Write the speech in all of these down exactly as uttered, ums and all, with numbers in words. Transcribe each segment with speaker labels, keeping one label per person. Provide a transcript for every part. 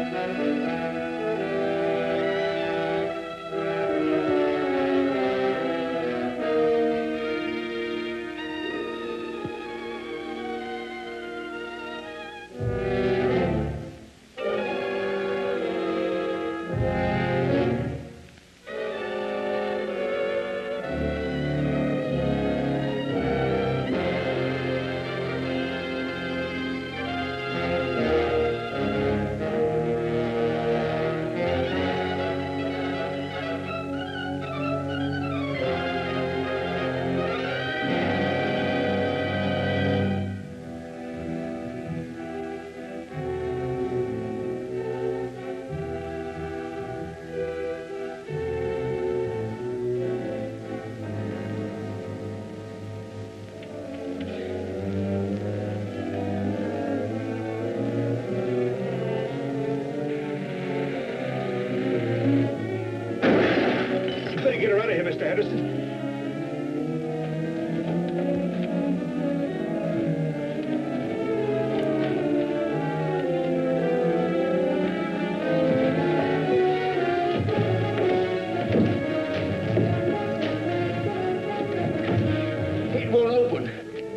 Speaker 1: Mister Henderson. It won't open.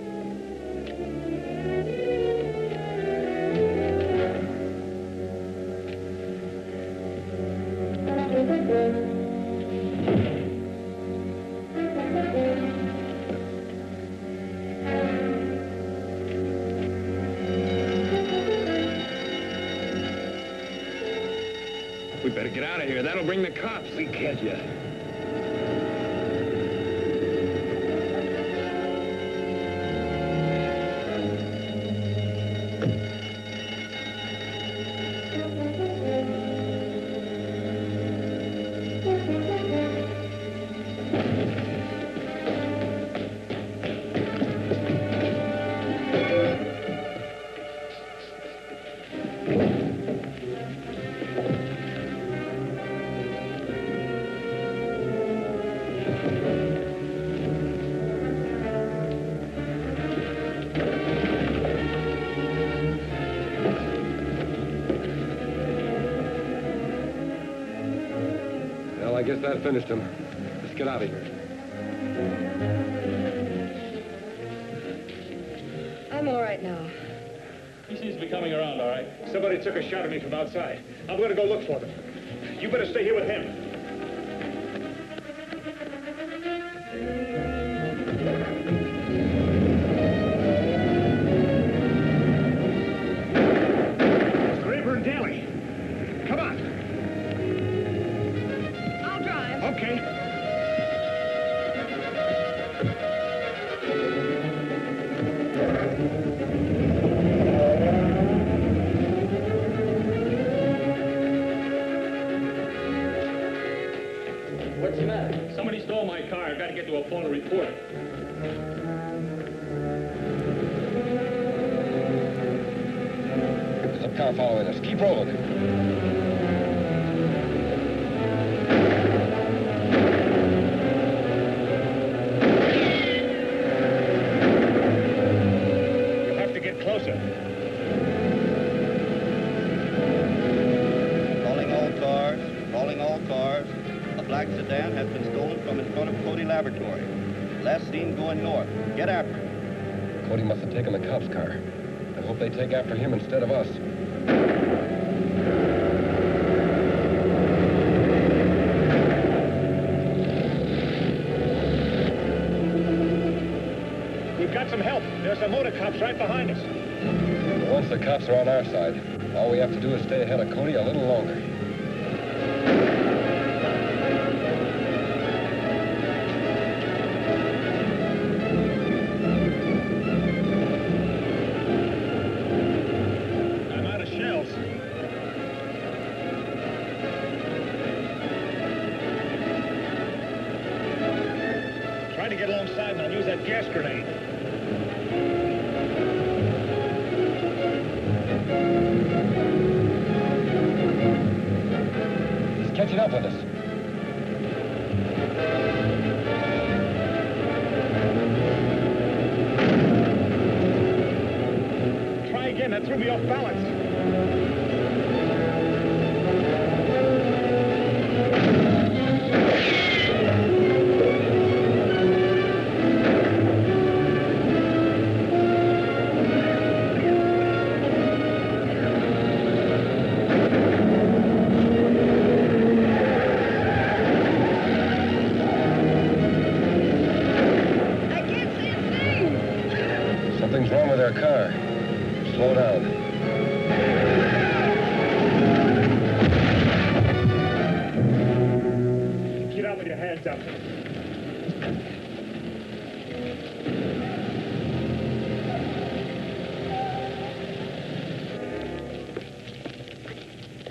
Speaker 2: We better get out of here. That'll bring the cops.
Speaker 1: We can't yet.
Speaker 2: I guess that finished him. Let's get out of here.
Speaker 3: I'm all right now.
Speaker 4: He seems to be coming around, all right.
Speaker 1: Somebody took a shot at me from outside. I'm going to go look for them. You better stay here with him. Scraper and Daly. Come on.
Speaker 3: I'll drive.
Speaker 1: Okay.
Speaker 4: What's the matter? Somebody stole my car. I've got to get to a phone to report it.
Speaker 2: There's a car following us. Keep rolling.
Speaker 1: You'll have to get closer.
Speaker 5: Calling all cars, calling all cars. A black sedan has been stolen from in front of Cody Laboratory. Last seen going north. Get after it.
Speaker 2: Cody must have taken the cop's car. I hope they take after him instead of us.
Speaker 1: We've got some help. There's some motor cops right behind us.
Speaker 2: Once the cops are on our side, all we have to do is stay ahead of Cody a little longer.
Speaker 1: I'm out of shells. Try to get alongside and I'll use that gas grenade.
Speaker 2: He's catching up with us.
Speaker 1: Try again. That threw me off balance.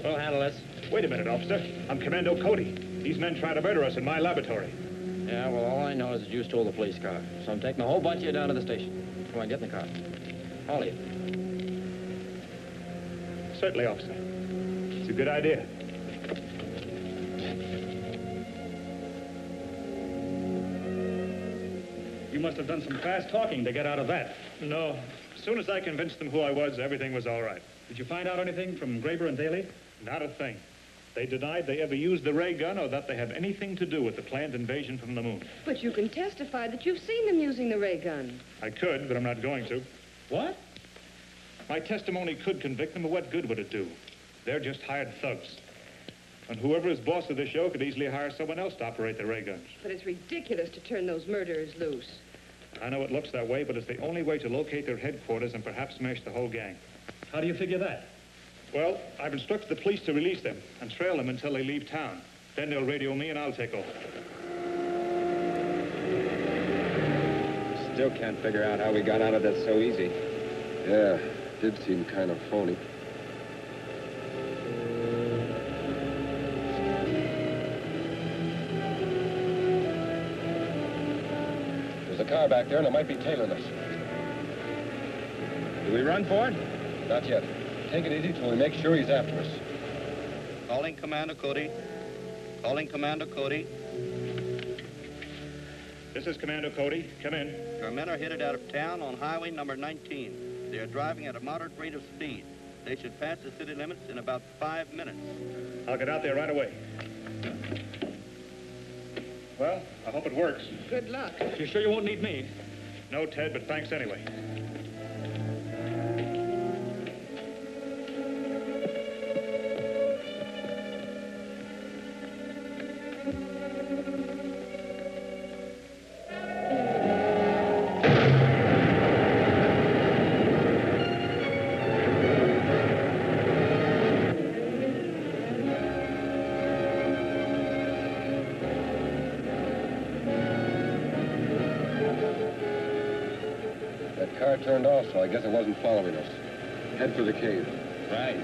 Speaker 4: We'll handle this.
Speaker 1: Wait a minute, officer. I'm Commando Cody. These men tried to murder us in my laboratory.
Speaker 4: Yeah, well, all I know is that you stole the police car. So I'm taking a whole bunch of you down to the station. Come on, get in the car. All of you.
Speaker 1: Certainly, officer. It's a good idea. You must have done some fast talking to get out of that. No. As soon as I convinced them who I was, everything was all right. Did you find out anything from Graber and Daly? Not a thing. They denied they ever used the ray gun or that they have anything to do with the planned invasion from the moon.
Speaker 3: But you can testify that you've seen them using the ray gun.
Speaker 1: I could, but I'm not going to.
Speaker 4: What?
Speaker 1: My testimony could convict them, but what good would it do? They're just hired thugs. And whoever is boss of the show could easily hire someone else to operate the ray guns.
Speaker 3: But it's ridiculous to turn those murderers loose.
Speaker 1: I know it looks that way, but it's the only way to locate their headquarters and perhaps smash the whole gang.
Speaker 4: How do you figure that?
Speaker 1: Well, I've instructed the police to release them and trail them until they leave town. Then they'll radio me and I'll take over.
Speaker 2: Still can't figure out how we got out of this so easy. Yeah, did seem kind of phony. There's a car back there and it might be tailing us.
Speaker 5: Do we run for it?
Speaker 2: Not yet. Take it easy till we make sure he's after us.
Speaker 5: Calling Commando Cody. Calling Commando Cody.
Speaker 1: This is Commando Cody. Come in.
Speaker 5: Our men are headed out of town on highway number nineteen. They are driving at a moderate rate of speed. They should pass the city limits in about five minutes.
Speaker 1: I'll get out there right away. Well, I hope it works.
Speaker 3: Good luck.
Speaker 4: You sure you won't need me?
Speaker 1: No, Ted, but thanks anyway.
Speaker 2: Turned off, so I guess it wasn't following us. Head for the cave.
Speaker 5: Right.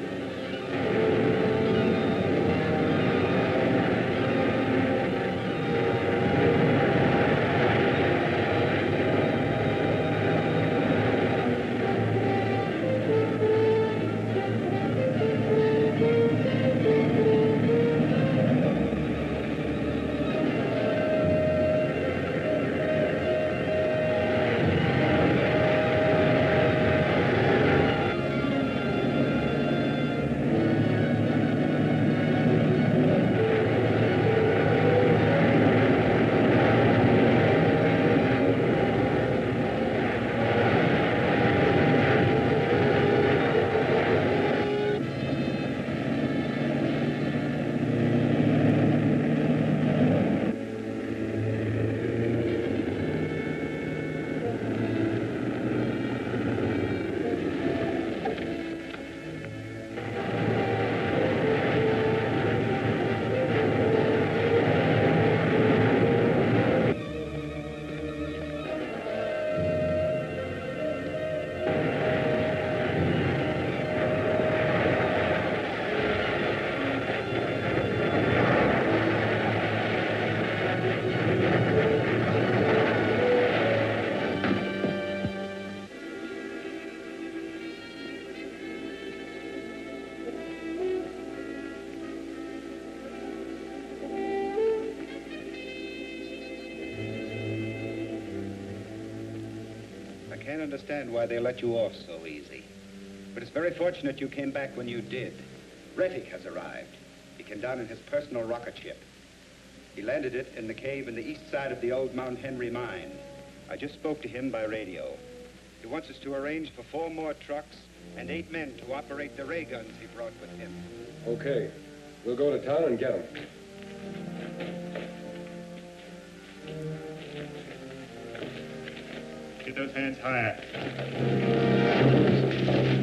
Speaker 6: I can't understand why they let you off so easy. But it's very fortunate you came back when you did. Retik has arrived. He came down in his personal rocket ship. He landed it in the cave in the east side of the old Mount Henry mine. I just spoke to him by radio. He wants us to arrange for four more trucks and eight men to operate the ray guns he brought with him.
Speaker 2: Okay. We'll go to town and get him.
Speaker 1: Get those hands higher.